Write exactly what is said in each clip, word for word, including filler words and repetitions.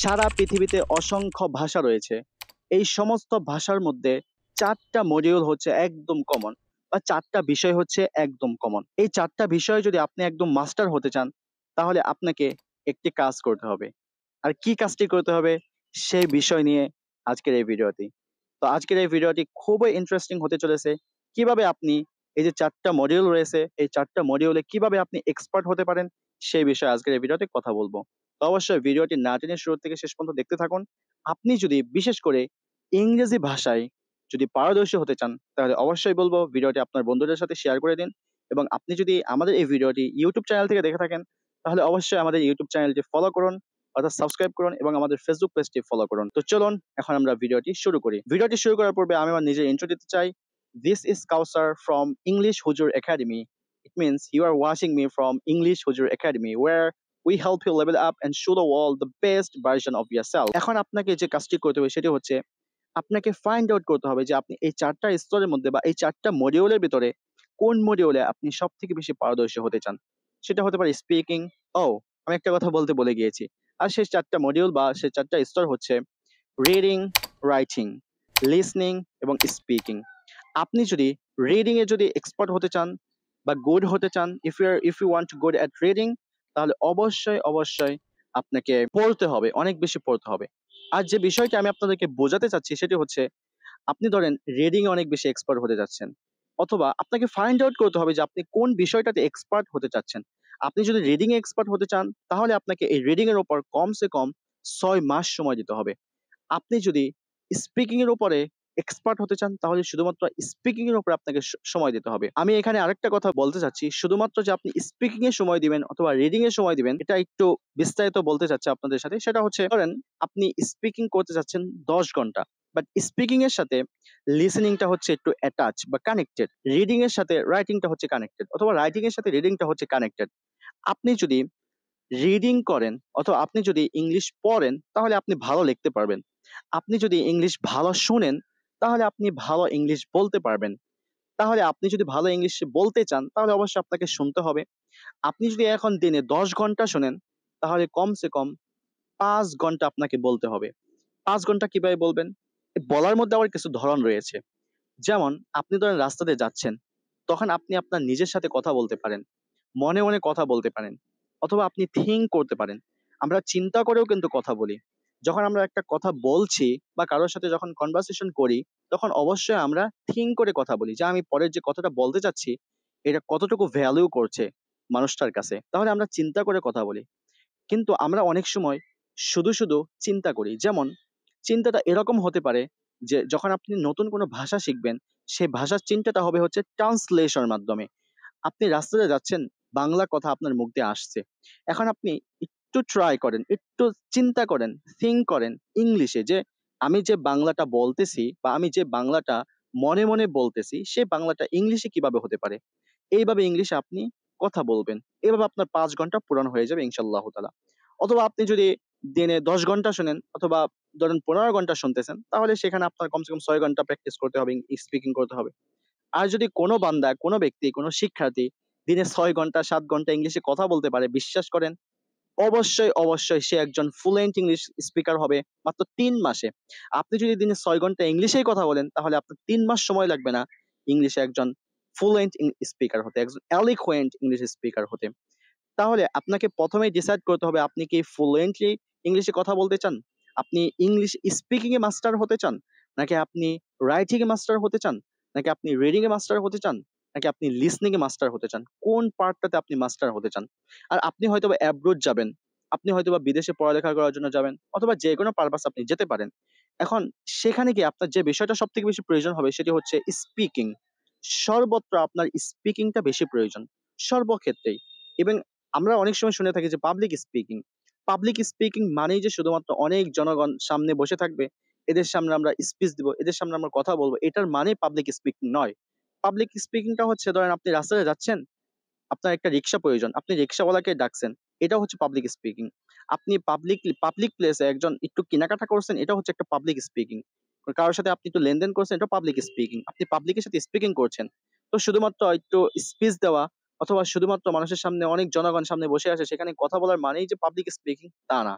সারা পৃথিবীতে অসংখ্য ভাষা রয়েছে। এই সমস্ত ভাষার মধ্যে চারটা মডিউল হচ্ছে একদম কমন, বা চারটা বিষয় হচ্ছে একদম কমন। এই চারটা বিষয় যদি আপনি একদম মাস্টার হতে চান, তাহলে আপনাকে একটি কাজ করতে হবে। আর কি কাজটি করতে হবে, সেই বিষয় নিয়ে আজকের এই ভিডিওটি। তো আজকের এই ভিডিওটি খুবই ইন্টারেস্টিং হতে চলেছে। কিভাবে আপনি এই যে চারটা মডিউল রয়েছে, এই চারটা মডিউলে কিভাবে আপনি এক্সপার্ট হতে পারেন, সেই বিষয়ে আজকের এই ভিডিওতে কথা বলবো। তো অবশ্যই ভিডিওটি না টেনে শুরু থেকে শেষ পর্যন্ত দেখতে থাকুন। আপনি যদি বিশেষ করে ইংরেজি ভাষায় যদি পারদর্শী হতে চান, তাহলে অবশ্যই বলবো ভিডিওটি আপনার বন্ধুদের সাথে শেয়ার করে দিন। এবং আপনি যদি আমাদের এই ভিডিওটি ইউটিউব চ্যানেল থেকে দেখে থাকেন, তাহলে অবশ্যই আমাদের ইউটিউব চ্যানেলটি ফলো করুন, অর্থাৎ সাবস্ক্রাইব করুন, এবং আমাদের ফেসবুক পেজটি ফলো করুন। তো চলুন এখন আমরা ভিডিওটি শুরু করি। ভিডিওটি শুরু করার পূর্বে আমি আমার নিজের ইন্ট্রো দিতে চাই। This is Kausar from English Huzur academy. It means you are watching me from English Hujur Academy, where we help you level up and show the world the best version of yourself. এখন আপনাকে যে কাজটি করতে হবে সেটি হচ্ছে আপনাকে ফাইন্ড আউট করতে হবে যে আপনি এই চারটা স্তরের মধ্যে বা এই চারটা মডিউলের ভিতরে কোন মডিউলে আপনি সব থেকে বেশি পারদর্শী হতে চান। সেটা হতে পারে স্পিকিং। ও, আমি একটা কথা বলতে বলে গিয়েছি। আর সেই চারটা মডিউল বা সেই চারটা স্তর হচ্ছে রিডিং, রাইটিং, লিসনিং এবং স্পিকিং। আপনি যদি রিডিং এ যদি এক্সপার্ট হতে চান বা গুড হতে চান, if you are if you want to good at reading, তাহলে অবশ্যই অবশ্যই আপনাকে পড়তে হবে, অনেক বেশি পড়তে হবে। আর যে বিষয়টি আমি আপনাদেরকে বোঝাতে চাচ্ছি সেটি হচ্ছে, আপনি ধরেন রিডিং এ অনেক বেশি এক্সপার্ট হতে যাচ্ছেন, অথবা আপনাকে ফাইন্ড আউট করতে হবে যে আপনি কোন বিষয়টাতে এক্সপার্ট হতে চাচ্ছেন। আপনি যদি রিডিং এ এক্সপার্ট হতে চান, তাহলে আপনাকে এই রিডিং এর উপর কমসে কম ছয় মাস সময় দিতে হবে। আপনি যদি স্পিকিং এর উপরে এক্সপার্ট হতে চান, তাহলে শুধুমাত্র স্পিকিং এর উপর আপনাকে স- সময় দিতে হবে। আমি এখানে আরেকটা কথা বলতে চাচ্ছি, শুধুমাত্র যে আপনি স্পিকিং এ সময় দিবেন অথবা রিডিং এ সময় দিবেন, এটা একটু বিস্তারিত বলতে চাচ্ছি আপনাদের সাথে। সেটা হচ্ছে, ধরেন আপনি স্পিকিং করতে চাচ্ছেন দশ ঘন্টা, বাট স্পিকিং এর সাথে লিসেনিংটা হচ্ছে একটু অ্যাটাচ বা কানেক্টেড, রিডিং এর সাথে রাইটিংটা হচ্ছে কানেক্টেড, অথবা রাইটিং এর সাথে রিডিংটা হচ্ছে কানেক্টেড। আপনি যদি রিডিং করেন অথবা আপনি যদি ইংলিশ পড়েন, তাহলে আপনি ভালো লিখতে পারবেন। আপনি যদি ইংলিশ ভালো শুনেন, তাহলে আপনি ভালো ইংলিশ বলতে পারবেন। তাহলে আপনি যদি ভালো ইংলিশ বলতে চান, তাহলে অবশ্যই আপনাকে শুনতে হবে। আপনি যদি এখন দিনে দশ ঘন্টা শোনেন, তাহলে কমসে কম পাঁচ ঘন্টা আপনাকে বলতে হবে। পাঁচ ঘন্টা কিভাবে বলবেন? এই বলার মধ্যে আবার কিছু ধরন রয়েছে। যেমন, আপনি ধরেন রাস্তাতে যাচ্ছেন, তখন আপনি আপনার নিজের সাথে কথা বলতে পারেন, মনে মনে কথা বলতে পারেন, অথবা আপনি থিঙ্ক করতে পারেন। আমরা চিন্তা করেও কিন্তু কথা বলি। যখন আমরা একটা কথা বলছি বা কারোর সাথে যখন কনভারসেশন করি, তখন অবশ্যই আমরা থিঙ্ক করে কথা বলি যে আমি পরের যে কথাটা বলতে চাচ্ছি, এটা কতটুকু ভ্যালু করছে মানুষটার কাছে। তাহলে আমরা চিন্তা করে কথা বলি। কিন্তু আমরা অনেক সময় শুধু শুধু চিন্তা করি। যেমন, চিন্তাটা এরকম হতে পারে যে যখন আপনি নতুন কোনো ভাষা শিখবেন, সেই ভাষার চিন্তাটা হবে হচ্ছে ট্রান্সলেশনের মাধ্যমে। আপনি রাস্তাতে যাচ্ছেন, বাংলা কথা আপনার মুখ দিয়ে আসছে। এখন আপনি একটু ট্রাই করেন, একটু চিন্তা করেন, থিঙ্ক করেন ইংলিশে, যে আমি যে বাংলাটা বলতেছি বা আমি যে বাংলাটা মনে মনে বলতেছি, সেই বাংলাটা ইংলিশে কিভাবে হতে পারে। এইভাবে ইংলিশে আপনি কথা বলবেন। এভাবে আপনার পাঁচ ঘন্টা পূরণ হয়ে যাবে ইনশাআল্লাহ তাআলা। অথবা আপনি যদি দিনে দশ ঘন্টা শোনেন, অথবা ধরেন পনেরো ঘন্টা শুনতেছেন, তাহলে সেখানে আপনার কমসে কম ছয় ঘন্টা প্র্যাকটিস করতে হবে, স্পিকিং করতে হবে। আর যদি কোনো বান্দা, কোনো ব্যক্তি, কোনো শিক্ষার্থী দিনে ছয় ঘন্টা সাত ঘন্টা ইংলিশে কথা বলতে পারে, বিশ্বাস করেন অবশ্যই অবশ্যই সে একজন ফ্লুয়েন্ট ইংলিশ স্পিকার হবে মাত্র তিন মাসে। আপনি যদি দিনে ছয় ঘন্টা ইংলিশেই কথা বলেন, তাহলে আপনার তিন মাস সময় লাগবে না ইংলিশে একজন ফ্লুয়েন্ট স্পিকার হতে, একজন এলিকুয়েন্ট ইংলিশ স্পিকার হতে। তাহলে আপনাকে প্রথমেই ডিসাইড করতে হবে, আপনি কি ফ্লুয়েন্টলি ইংলিশে কথা বলতে চান, আপনি ইংলিশ স্পিকিং এ মাস্টার হতে চান, নাকি আপনি রাইটিং এ মাস্টার হতে চান, নাকি আপনি রিডিং এ মাস্টার হতে চান, নাকি আপনি লিসনিং এ মাস্টার হতে চান, কোন পার্টটাতে আপনি মাস্টার হতে চান। আর আপনি হয়তোবা অ্যাব্রোড যাবেন, আপনি হয়তোবা বিদেশে পড়ালেখা করার জন্য যাবেন, অথবা যে কোনো পারপাস আপনি যেতে পারেন। এখন সেখানে গিয়ে আপনার যে বিষয়টা সব থেকে বেশি প্রয়োজন হবে, সেটি হচ্ছে স্পিকিং। সর্বত্র আপনার স্পিকিংটা বেশি প্রয়োজন, সর্বক্ষেত্রেই। এবং আমরা অনেক সময় শুনে থাকি যে পাবলিক স্পিকিং। পাবলিক স্পিকিং মানেই যে শুধুমাত্র অনেক জনগণ সামনে বসে থাকবে, এদের সামনে আমরা স্পিচ দিব, এদের সামনে আমরা কথা বলবো, এটার মানে পাবলিক স্পিকিং নয়। পাবলিক স্পিকিংটা হচ্ছে, ধরেন আপনি রাস্তায় যাচ্ছেন, আপনার একটা রিক্সা প্রয়োজন, আপনি রিক্সাওয়ালাকে ডাকছেন, এটা হচ্ছে পাবলিক স্পিকিং। আপনি পাবলিক পাবলিক প্লেসে একজন একটু কেনাকাটা করছেন, এটা হচ্ছে একটা পাবলিক স্পিকিং। কারোর সাথে আপনি একটু লেনদেন করছেন, এটা পাবলিক স্পিকিং। আপনি পাবলিকের সাথে স্পিকিং করছেন। তো শুধুমাত্র একটু স্পিচ দেওয়া, অথবা শুধুমাত্র মানুষের সামনে, অনেক জনগণ সামনে বসে আছে, সেখানে কথা বলার মানেই যে পাবলিক স্পিকিং, তা না।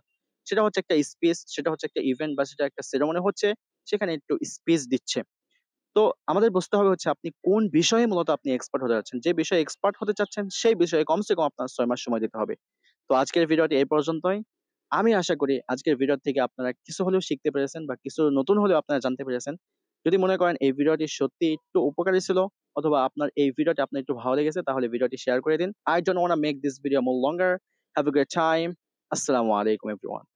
সেটা হচ্ছে একটা স্পিচ, সেটা হচ্ছে একটা ইভেন্ট বা সেটা একটা সেরেমনি হচ্ছে, সেখানে একটু স্পিচ দিচ্ছে। তো আমাদের বুঝতে হবে হচ্ছে আপনি কোন বিষয়ে মূলত আপনি এক্সপার্ট হতে যাচ্ছেন। যে বিষয়ে এক্সপার্ট হতে চাচ্ছেন সেই বিষয়ে কমসে কম আপনার ছয় মাস সময় দিতে হবে। তো আজকের ভিডিওটি এই পর্যন্তই। আমি আশা করি আজকের ভিডিও থেকে আপনারা কিছু হলেও শিখতে পেরেছেন বা কিছু নতুন হলেও আপনারা জানতে পেরেছেন। যদি মনে করেন এই ভিডিওটি সত্যি একটু উপকারী ছিল অথবা আপনার এই ভিডিওটি আপনার একটু ভালো লেগেছে তাহলে ভিডিওটি শেয়ার করে দিন। I don't wanna make this video more longer. Have a great time. Assalamu alaikum everyone.